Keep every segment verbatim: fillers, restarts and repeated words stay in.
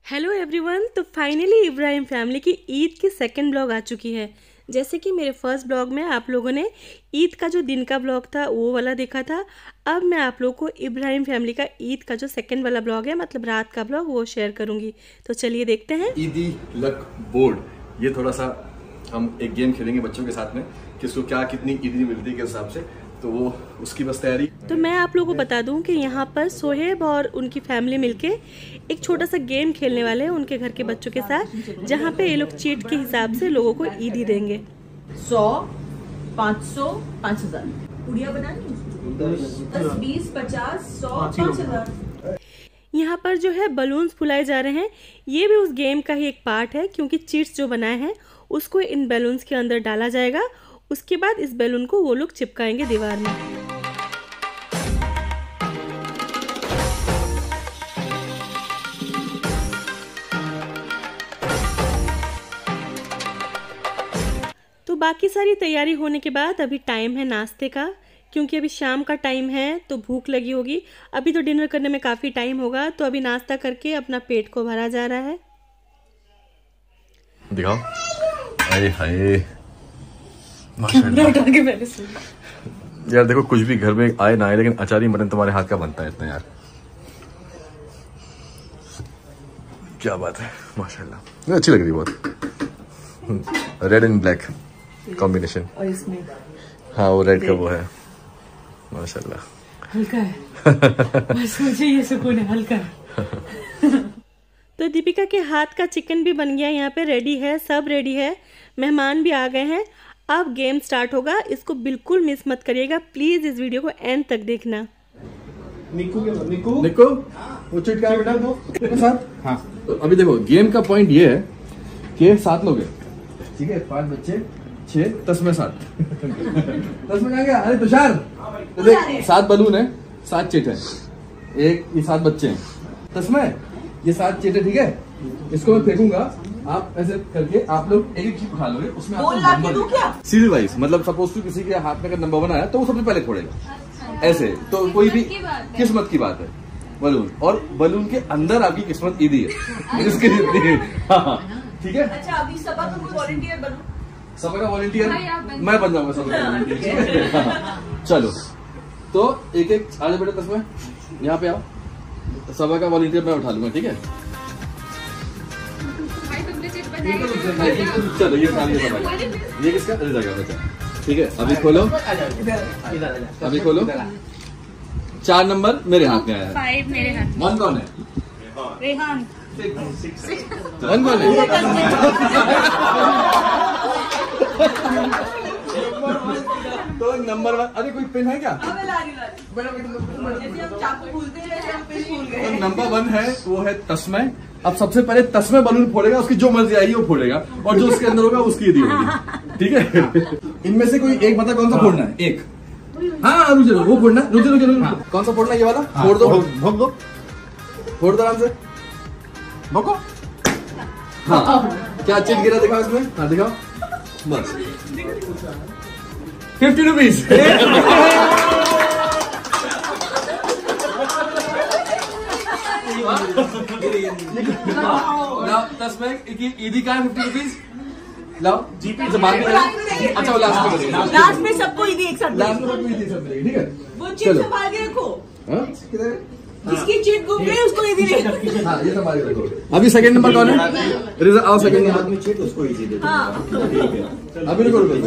Hello everyone. तो finally Ibrahim family की ईद की सेकंड ब्लॉग आ चुकी है। जैसे कि मेरे फर्स्ट ब्लॉग में आप लोगों ने ईद का जो दिन का ब्लॉग था वो वाला देखा था, अब मैं आप लोगों को इब्राहिम फैमिली का ईद का जो सेकंड वाला ब्लॉग है, मतलब रात का ब्लॉग, वो शेयर करूंगी। तो चलिए देखते हैं। ईदी लक बोर्ड, ये थोड़ा सा हम एक गेम खेलेंगे बच्चों के साथ में, किसको क्या कितनी ईदी मिलती है के हिसाब से, तो वो उसकी बस तैयारी। तो मैं आप लोगों को बता दूं कि यहाँ पर सोहेब और उनकी फैमिली मिलके एक छोटा सा गेम खेलने वाले हैं उनके घर के बच्चों के साथ, जहाँ पे ये लोग चीट के हिसाब से लोगों को ईदी देंगे। सौ, पाँच सौ, पाँच हजार गुड़िया बनानी, दस, बीस, पचास, सौ, पाँच हजार। यहाँ पर जो है बलून्स फुलाए जा रहे हैं। ये भी उस गेम का ही एक पार्ट है, क्योंकि चीट्स जो बनाए हैं उसको इन बैलून्स के अंदर डाला जाएगा। उसके बाद इस बैलून को वो लोग चिपकाएंगे दीवार में। तो बाकी सारी तैयारी होने के बाद अभी टाइम है नाश्ते का, क्योंकि अभी शाम का टाइम है तो भूख लगी होगी। अभी तो डिनर करने में काफ़ी टाइम होगा, तो अभी नाश्ता करके अपना पेट को भरा जा रहा है। दिखाओ। हाय हाय यार, देखो कुछ भी घर में आए ना आए, लेकिन अचारी मटन तुम्हारे हाथ का बनता है इतना यार। क्या बात है, माशाल्लाह, अच्छी लग रही है बहुत। रेड एंड ब्लैक कॉम्बिनेशन, और इसमें हाँ वो रेड का वो है, माशाल्लाह हल्का है। बस मुझे ये सुकून है, हल्का है। तो दीपिका के हाथ का चिकन भी बन गया, यहाँ पे रेडी है, सब रेडी है, मेहमान भी आ गए हैं। अब गेम स्टार्ट होगा, इसको बिल्कुल मिस मत करिएगा प्लीज, इस वीडियो को एंड तक देखना। निक्कू के निक्कू निक्कू वो चिट का बेटा दो साथ। हाँ तो अभी देखो गेम का पॉइंट ये है कि सात लोग हैं, ठीक है, पांच बच्चे, छह, दस में सात। दस में क्या गया? अरे तुषार तो देख, सात बलून है, सात चिट है, एक ये सात बच्चे हैं, दस में ये सात चिट है, ठीक है। इसको मैं फेंकूंगा, आप ऐसे करके आप लोग एक एक चीज उठा लोगे, उसमें आपको सीरीज वाइज, मतलब सपोज टू किसी के हाथ में अगर नंबर वन आया तो वो सबसे पहले फोड़ेगा, ऐसे। तो कोई भी किस्मत की बात है, बलून और बलून के अंदर आपकी किस्मत ईदी है, जिसके जितनी है, ठीक है। अच्छा, अभी सबा का कोई वॉलंटियर बनूं? सबा का वॉलंटियर मैं बन जाऊंगा, सबा का वॉलंटियर। चलो तो एक एक आ जाओ बेटा, दस में यहाँ पे आओ, सबा का वॉलंटियर मैं उठा लूंगा, ठीक है। चलो ये सामने सबा, ये किसका? रिजा का बच्चा, ठीक है। अभी खोलो, अभी खोलो। चार नंबर मेरे हाथ में आया है, फाइव मेरे हाथ में। वन कौन है? रेहान। वन कौन है? तो नंबर वन, अरे कोई पेन है क्या? तो नंबर वन है वो है तस्मय। अब सबसे पहले तस्मय बलून फोड़ेगा, उसकी जो मर्जी आएगी वो फोड़ेगा, और जो उसके अंदर होगा उसकी ईदी होगी, ठीक है। इनमें से कोई एक बता कौन सा फोड़ना है? एक, हाँ रुक जाओ, वो फोड़ना, रुक जाओ, रुक जाओ, कौन सा फोड़ना है? ये वाला फोड़ दो, भोग दो, फोड़ दो आराम से, भोगो। हाँ क्या चीज गिरा दिखाओ इसमें, हाँ दिखाओ, बस फिफ्टी रुपीज। ईदी का है फिफ्टी रुपीज, लाओ जीपी से बात करें। अच्छा वो लास्ट में, लास्ट में सबको ईदी एक साथ, लास्ट में सबको ईदी सब मिलेगी, ठीक है। वो चिट संभाल के रखो, जिसकी चिट गुम गई उसको ईदी नहीं। हाँ ये संभाल के रखो। अभी सेकंड नंबर कौन है? रिजा आओ, सेकंड नंबर में चिट उसको ईदी दे। हाँ अभी रुको रुको,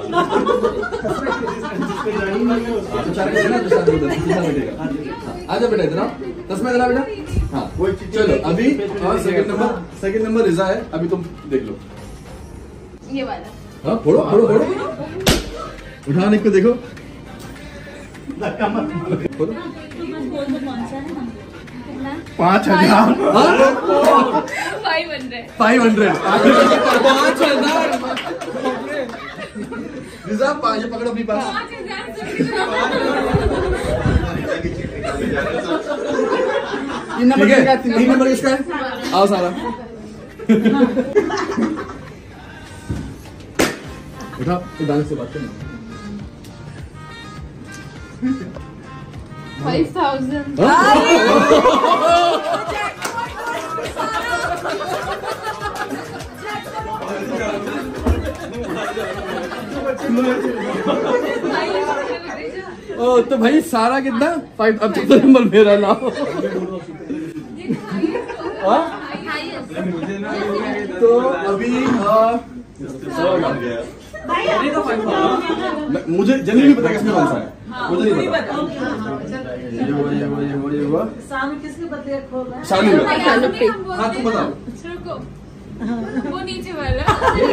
आजा बेटा इधर, दस में इधर बेटा। हाँ चलो अभी सेकंड नंबर, सेकंड नंबर रिजा है, अभी तुम देख लो ये वाला। हाँ फोड़ो फोड़ो फोड़ो, उठाने को देखो, पाँच हजार फाइव हंड्रेड फाइव हंड्रेड पाँच हजार रिजा, ये पकड़ो अपनी पास। ठीक है, तीन नंबर किसका है? आओ सारा उठा, तो डांस से बात करना। Five thousand. ओ तो भाई सारा कितना फाइव, अब चौथा नंबर मेरा लाओ। तो अभी मुझे जल्दी नहीं पता किसने कौन सा है, मुझे नहीं पता। ये हुआ ये हुआ ये हुआ ये हुआ शाम किसके बदले खोल है? शानू का। हाँ तुम बताओ। वो नीचे वाला।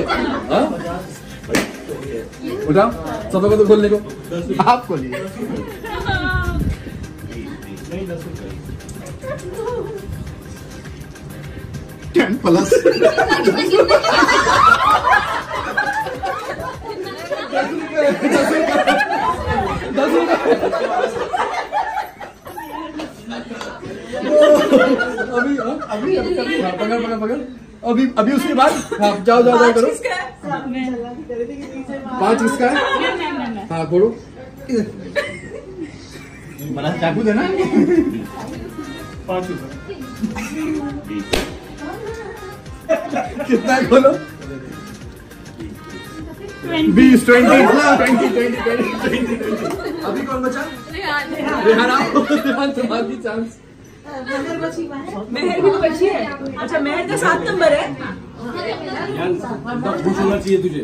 उठाओ सब लोगों को खोलने को, आप खोलिए। टेन प्लस दस अभी अभी अभी पकड़ पकड़ पकड़ अभी अभी उसके बाद हाँ जाओ जाओ जाओ करो। पाँच किसका है? हाँ खोलो, बड़ा चाकू देना। पाँच कितना खोलो? बीस, ट्वेंटी ट्वेंटी ट्वेंटी ट्वेंटी। अभी कौन बचा? रेहान आओ, रेहान तुम्हारी चांस। मेहर भी बची है। अच्छा मेहर का सात नंबर है। खुश होना चाहिए तुझे।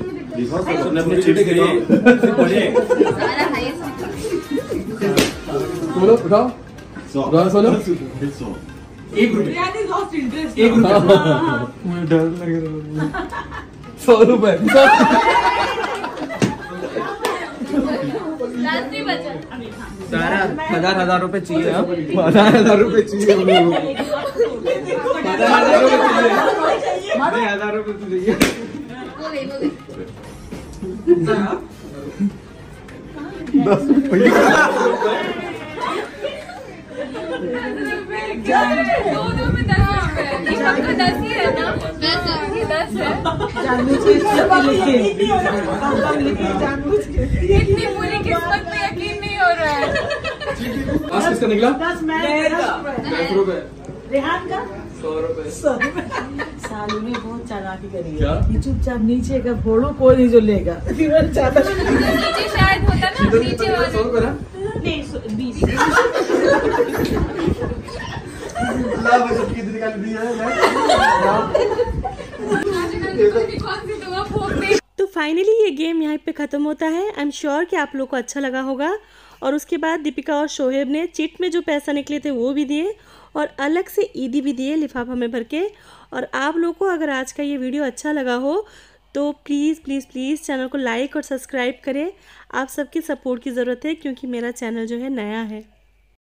खोलो उठाओ, खोलो। एक रुपये एक रुपये डर लग रहा। सौ रुपए सारा हजार हजार रुपए चाहिए। हजार हजार रुपए चाहिए हम लोगों को। हजार रुपए चाहिए। दस रुपये दोनों में दस रुपए। ये पक्का दस ही है ना? दस है, ये दस है। इतनी पूरी किस्मत में यकीन नहीं हो रहा है। आज किसका निकला? दस रुपए। रेहान का सौ रुपए। सालू ने बहुत चालाकी करी है। क्या? ये चुपचाप नीचे का फोड़ो, कोई नहीं जो लेगा। नीचे शायद होता ना, नीचे वाला। सौ रुपए ना? नहीं बीस। कितनी निकाल दी है? तो फाइनली ये गेम यहाँ पे ख़त्म होता है। आई एम श्योर कि आप लोग को अच्छा लगा होगा। और उसके बाद दीपिका और शोहेब ने चिट में जो पैसा निकले थे वो भी दिए और अलग से ईदी भी दिए लिफाफा में भर के। और आप लोग को अगर आज का ये वीडियो अच्छा लगा हो तो प्लीज़ प्लीज़ प्लीज़ चैनल को लाइक और सब्सक्राइब करें। आप सबकी सपोर्ट की ज़रूरत है क्योंकि मेरा चैनल जो है नया है।